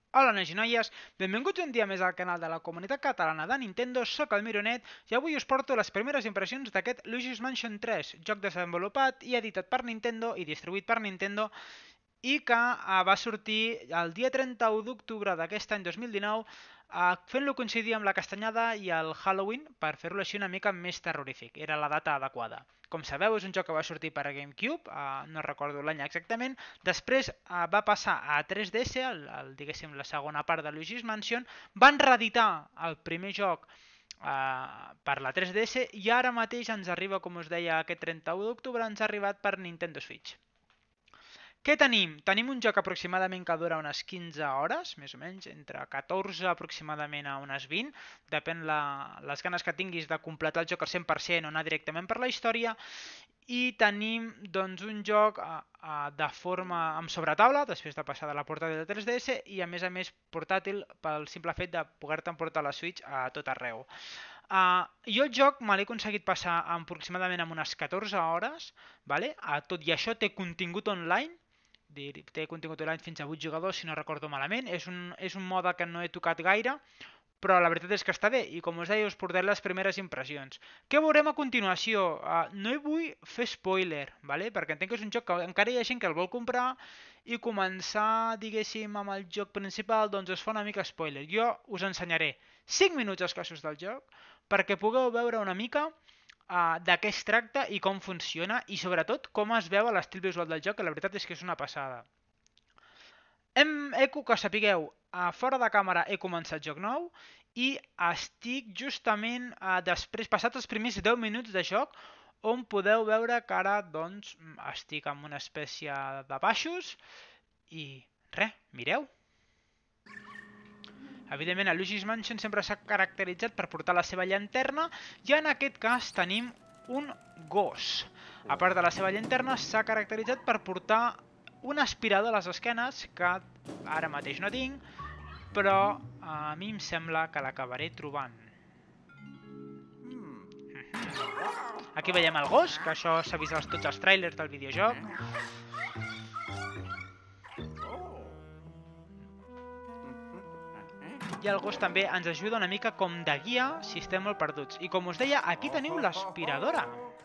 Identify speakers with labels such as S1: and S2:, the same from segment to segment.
S1: Hola nois i noies, benvinguts un dia més al canal de la comunitat catalana de Nintendo, soc el Mironet i avui us porto les primeres impressions d'aquest Luigi's Mansion 3, joc desenvolupat i editat per Nintendo i distribuït per Nintendo i que va sortir el dia 31 d'octubre d'aquest any 2019 fent-lo coincidir amb la castanyada i el Halloween per fer-lo així una mica més terrorífic, era la data adequada. Com sabeu, és un joc que va sortir per a GameCube, no recordo l'any exactament, després va passar a 3DS, diguéssim la segona part de Luigi's Mansion, van reeditar el primer joc per la 3DS i ara mateix ens arriba, com us deia, aquest 31 d'octubre, ens ha arribat per Nintendo Switch. Què tenim? Tenim un joc aproximadament que dura unes 15 hores, més o menys, entre 14 aproximadament a unes 20, depèn les ganes que tinguis de completar el joc al 100% o anar directament per la història, i tenim doncs, un joc de forma amb sobretaula, després de passar de la portàtil de 3DS, i a més portàtil pel simple fet de poder-te emportar la Switch a tot arreu. Jo el joc me l'he aconseguit passar aproximadament amb unes 14 hores, vale? Tot i això té contingut online, té contingut online fins a 8 jugadors si no recordo malament, és un mode que no he tocat gaire, però la veritat és que està bé i com us deia us portaré les primeres impressions. Què veurem a continuació? No hi vull fer spoiler, vale? Perquè entenc que és un joc que encara hi ha gent que el vol comprar i començar, diguéssim, amb el joc principal, doncs es fa una mica spoiler. Jo us ensenyaré 5 minuts escassos del joc perquè pugueu veure una mica de què es tracta i com funciona i sobretot com es veu a l'estil visual del joc, que la veritat és que és una passada. Que sapigueu, fora de càmera he començat joc nou i estic justament després, passats els primers 10 minuts de joc, on podeu veure que ara doncs, estic amb una espècie de baixos i res, mireu. Evidentment, el Luigi's Mansion sempre s'ha caracteritzat per portar la seva llanterna i en aquest cas tenim un gos. A part de la seva llanterna, s'ha caracteritzat per portar un aspirador a les esquenes que ara mateix no tinc, però a mi em sembla que l'acabaré trobant. Aquí veiem el gos, que això s'ha vist a tots els trailers del videojoc. I el gos també ens ajuda una mica com de guia si estem molt perduts. I com us deia, aquí tenim l'aspiradora.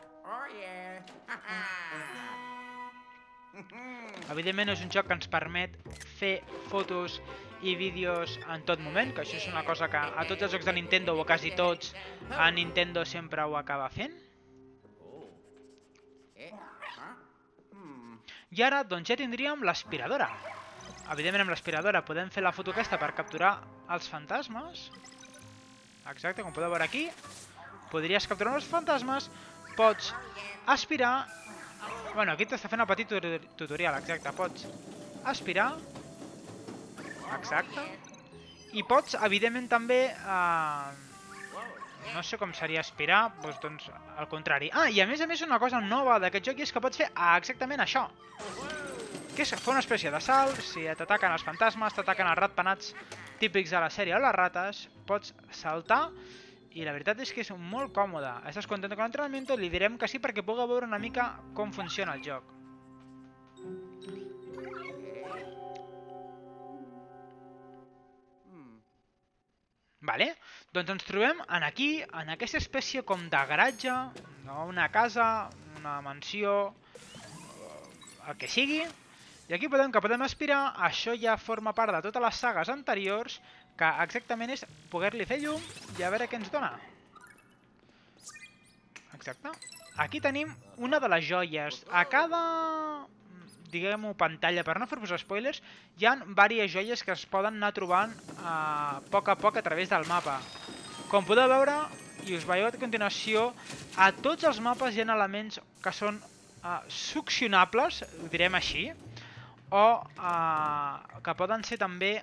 S1: Evidentment és un joc que ens permet fer fotos i vídeos en tot moment, que això és una cosa que a tots els jocs de Nintendo, o quasi tots, a Nintendo sempre ho acaba fent. I ara doncs ja tindríem l'aspiradora. Evidentment amb l'aspiradora podem fer la foto aquesta per capturar els fantasmes. Exacte, com podeu veure aquí. Podries capturar els fantasmes, pots aspirar. Bueno, aquí t'està fent el petit tutorial, exacte. Pots aspirar. Exacte. I pots, evidentment, també... no sé com seria aspirar, doncs al contrari. I a més una cosa nova d'aquest joc és que pots fer exactament això. Que és fer una espècie de salt, si t'ataquen els fantasmes, t'ataquen els ratpenats típics de la sèrie o les rates, pots saltar i la veritat és que és molt còmode. Estàs content con l'entrenamiento? Li direm que sí perquè pugueu veure una mica com funciona el joc. Vale? Doncs ens trobem aquí, en aquesta espècie com de garatge, una casa, una mansió, el que sigui. I aquí podem aspirar, això ja forma part de totes les sagues anteriors, que exactament és poder-li fer llum i a veure què ens dona. Exacte. Aquí tenim una de les joies. A cada, diguem-ho, pantalla, per no fer-vos spoilers, hi ha diverses joies que es poden anar trobant a poc a través del mapa. Com podeu veure, i us veieu a continuació, a tots els mapes hi ha elements que són succionables, ho direm així, o que poden ser també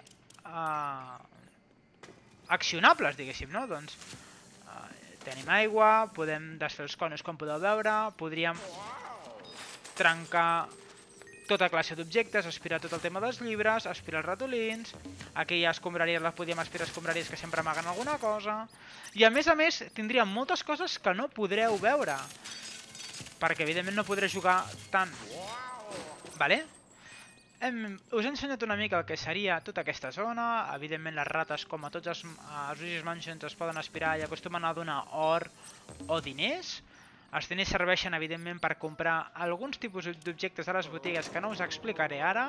S1: accionables, diguéssim, no? Doncs tenim aigua, podem desfer els conos com podeu veure, podríem trencar tota classe d'objectes, aspirar tot el tema dels llibres, aspirar els ratolins, aquí hi ha escombraries, les podríem aspirar escombraries que sempre amaguen alguna cosa, i a més tindríem moltes coses que no podreu veure, perquè evidentment no podré jugar tant. Vale? Us he ensenyat una mica el que seria tota aquesta zona. Evidentment les rates, com a tots els Luigi's Mansions, es poden aspirar i acostumen a donar or o diners. Els diners serveixen evidentment per comprar alguns tipus d'objectes a les botigues que no us explicaré ara.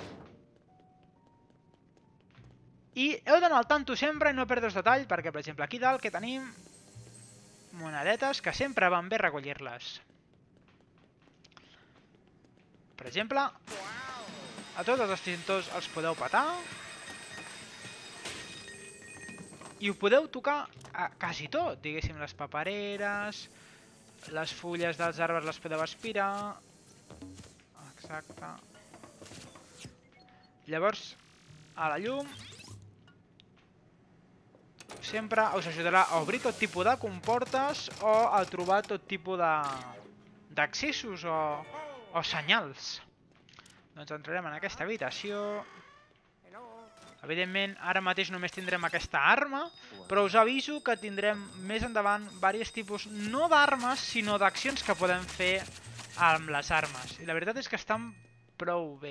S1: I heu d'anar al tanto sempre i no perdre's detall, perquè per exemple aquí dalt que tenim monedetes que sempre van bé recollir-les. Per exemple, a tots els extintors els podeu petar i ho podeu tocar a quasi tot, diguéssim, les papereres, les fulles dels arbres les podeu aspirar. Exacte. Llavors, a la llum sempre us ajudarà a obrir tot tipus de comportes o a trobar tot tipus d'accessos o senyals. Doncs entrarem en aquesta habitació. Evidentment, ara mateix només tindrem aquesta arma, però us aviso que tindrem més endavant diversos tipus, no d'armes, sinó d'accions que podem fer amb les armes. I la veritat és que estan prou bé.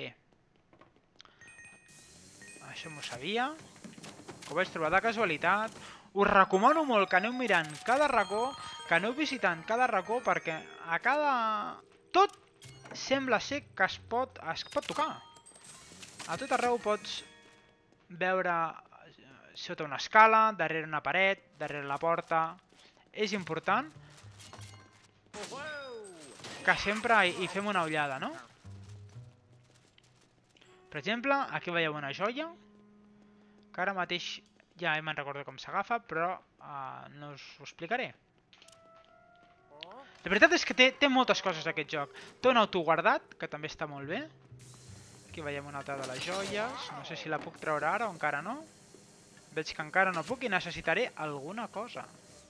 S1: Això m'ho sabia, que ho vaig trobar de casualitat. Us recomano molt que aneu mirant cada racó, que aneu visitant cada racó, perquè a cada... tot sembla ser que es pot tocar. A tot arreu pots veure sota una escala, darrere una paret, darrere la porta. És important que sempre hi fem una ullada, no? Per exemple, aquí veieu una joia, que ara mateix ja me'n recordo com s'agafa, però no us ho explicaré. La veritat és que té moltes coses aquest joc. Té un autoguardat, que també està molt bé. Aquí veiem una altra de les joies. No sé si la puc treure ara o encara no. Veig que encara no puc i necessitaré alguna cosa.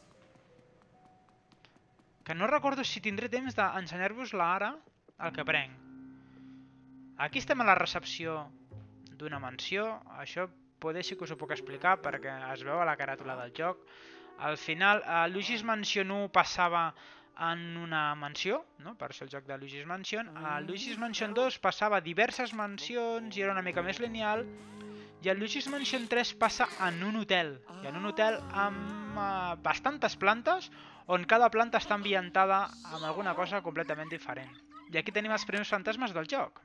S1: Que no recordo si tindré temps d'ensenyar-vos-la ara, el que prenc. Aquí estem a la recepció d'una mansió. Això poder sí que us ho puc explicar perquè es veu a la caràtula del joc. Al final, Luigi's Mansion 1 passava en una mansió, no? Per això el joc de Luigi's Mansion. A Luigi's Mansion 2 passava diverses mansions i era una mica més lineal. I el Luigi's Mansion 3 passa en un hotel. I en un hotel amb bastantes plantes, on cada planta està ambientada amb alguna cosa completament diferent. I aquí tenim els primers fantasmes del joc.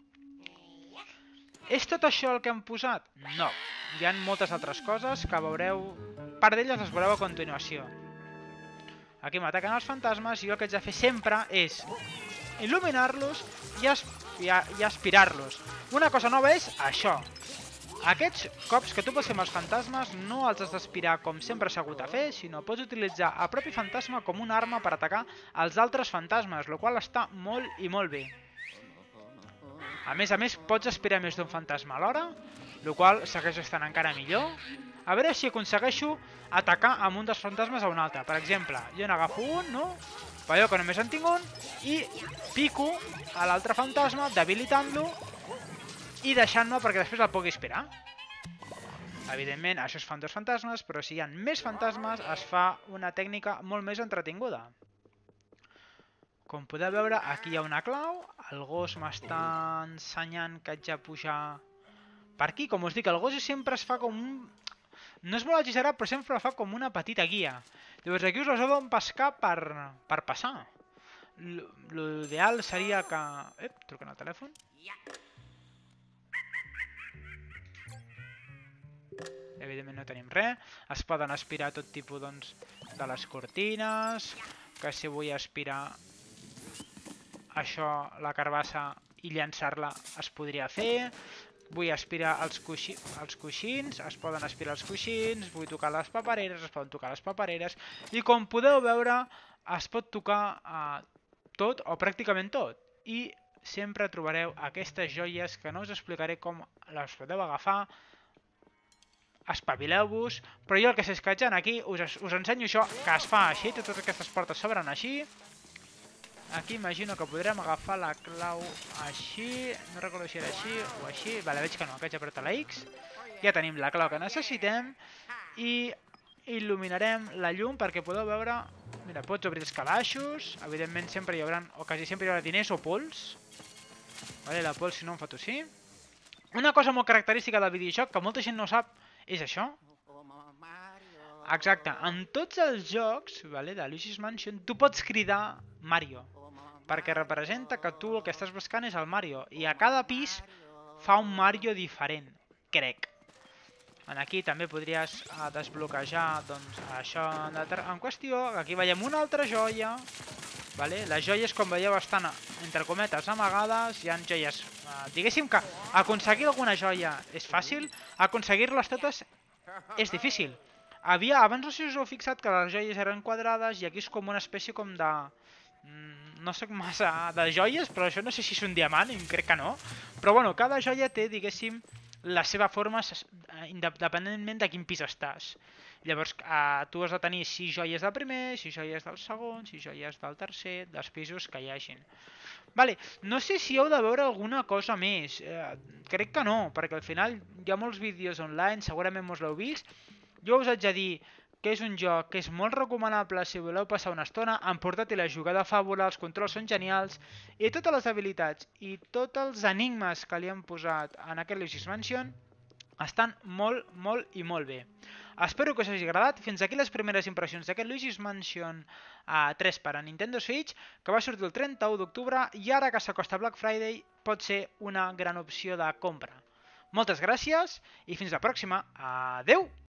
S1: És tot això el que hem posat? No. Hi ha moltes altres coses que veureu... Part d'elles les veureu a continuació. Aquí m'ataquen els fantasmes i el que haig de fer sempre és il·luminar-los i aspirar-los. Una cosa nova és això. Aquests cops que tu pots fer amb els fantasmes no els has d'aspirar com sempre s'ha hagut de fer, sinó pots utilitzar el propi fantasma com una arma per atacar els altres fantasmes, el qual està molt i molt bé. A més, pots aspirar més d'un fantasma alhora, el qual segueix estant encara millor. A veure si aconsegueixo atacar amb un dels fantasmes a un altre. Per exemple, jo n'agafo un, no? Veieu que només en tinc un, i pico a l'altre fantasma, debilitant-lo i deixant-me perquè després el pugui aspirar. Evidentment, això es fan dos fantasmes, però si hi ha més fantasmes es fa una tècnica molt més entretinguda. Com podeu veure, aquí hi ha una clau, el gos m'està ensenyant que haig de pujar per aquí. Com us dic, el gos sempre es fa com un... No és molt exagerat, però sempre fa com una petita guia. Llavors aquí us les heu d'on pescar per passar. L'ideal seria que... truquen al telèfon. Evidentment no tenim res. Es poden aspirar tot tipus de les cortines, que si vull aspirar això, la carbassa, i llançar-la es podria fer. Vull aspirar els coixins, es poden aspirar els coixins, vull tocar les papereres, es poden tocar les papereres, i com podeu veure es pot tocar tot o pràcticament tot. I sempre trobareu aquestes joies que no us explicaré com les podeu agafar. Espavileu-vos, però jo el que sé és que aquí us ensenyo això, que es fa així, totes aquestes portes s'obren així. Aquí imagino que podrem agafar la clau així, no recordo si era així o així, vale, veig que no, que haig d'apretar la X. Ja tenim la clau que necessitem i il·luminarem la llum perquè podeu veure, mira, pots obrir els calaixos, evidentment sempre hi haurà, o quasi sempre hi haurà diners o pols. Vale, la pols si no em fa tossir. Una cosa molt característica del videojoc que molta gent no sap és això. Exacte, en tots els jocs, vale, de Luigi's Mansion tu pots cridar Mario, perquè representa que tu el que estàs buscant és el Mario, i a cada pis fa un Mario diferent, crec. Aquí també podries desbloquejar doncs, això en qüestió. Aquí veiem una altra joia. Vale? Les joies, com veieu, estan, entre cometes, amagades. Hi ha joies... diguéssim que aconseguir alguna joia és fàcil, aconseguir-les totes és difícil. Abans no sé si us heu fixat que les joies eren quadrades i aquí és com una espècie com de... no sé massa de joies, però això no sé si és un diamant, crec que no. Però bueno, cada joia té, diguéssim, la seva forma independentment de quin pis estàs. Llavors, tu has de tenir 6 joies del primer, 6 joies del segon, 6 joies del tercer, dels pisos que hi hagin. Vale, no sé si heu de veure alguna cosa més. Crec que no, perquè al final hi ha molts vídeos online, segurament mos l'heu vist. Jo us haig de dir que és un joc que és molt recomanable si voleu passar una estona. En portàtil la jugada fàbula, els controls són genials, i totes les habilitats i tots els enigmes que li han posat en aquest Luigi's Mansion estan molt, molt i molt bé. Espero que us hagi agradat. Fins aquí les primeres impressions d'aquest Luigi's Mansion 3 per a Nintendo Switch, que va sortir el 31 d'octubre i ara que s'acosta Black Friday pot ser una gran opció de compra. Moltes gràcies i fins la pròxima. Adeu!